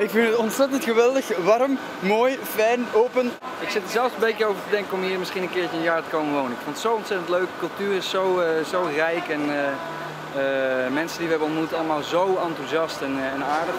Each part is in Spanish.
Ik vind het ontzettend geweldig, warm, mooi, fijn, open. Ik zit er zelfs een beetje over te denken om hier misschien een keertje een jaar te komen wonen. Ik vond het zo ontzettend leuk, de cultuur is zo rijk en mensen die we hebben ontmoet allemaal zo enthousiast en aardig.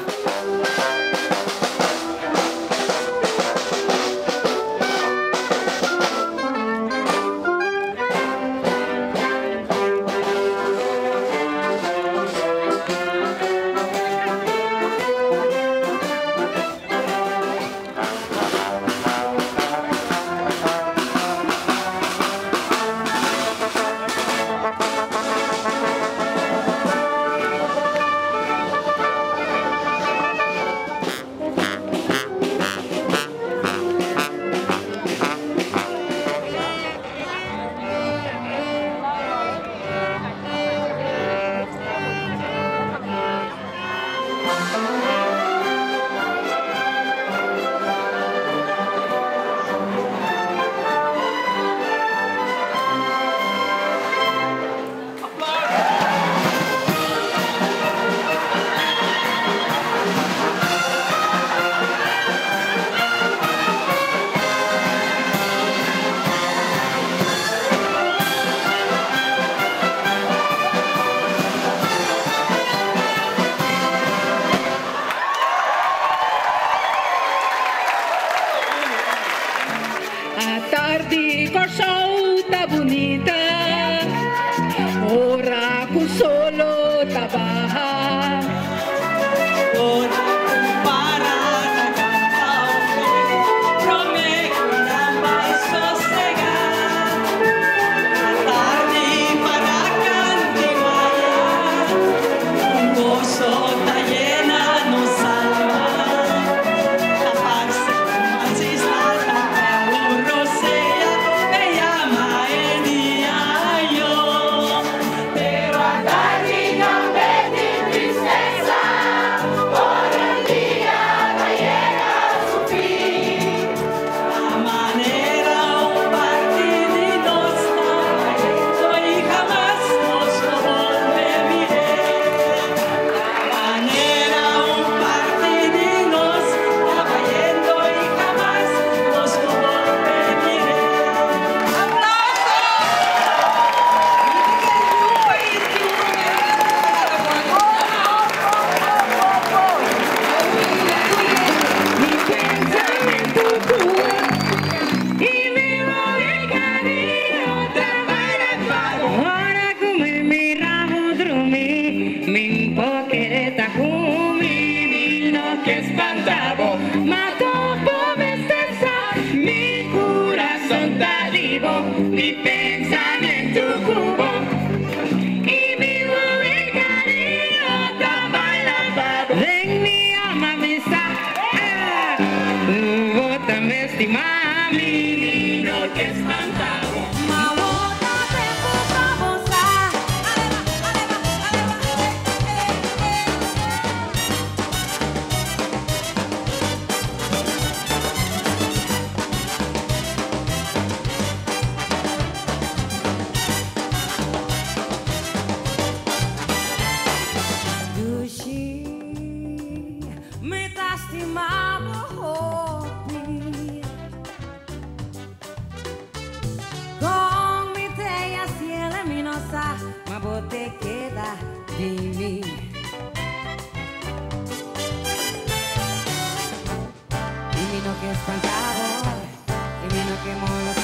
Tarde com sol tá bonita, ora com solo tá barra, ora com parada cantar, promete mais sossegar. A tarde para cantar, um gozo tá llena nos alma, la paz más instalada. Que espantavo, mató por destreza, mi corazón está vivo, mi pensamiento cubo, y mi cariño está bailando. Ven mi amamisa, vos me estima, mi niño que espantavo. Con mi tella cielo luminosa, ma vos te queda de mí. Divino que espantado, divino que mono.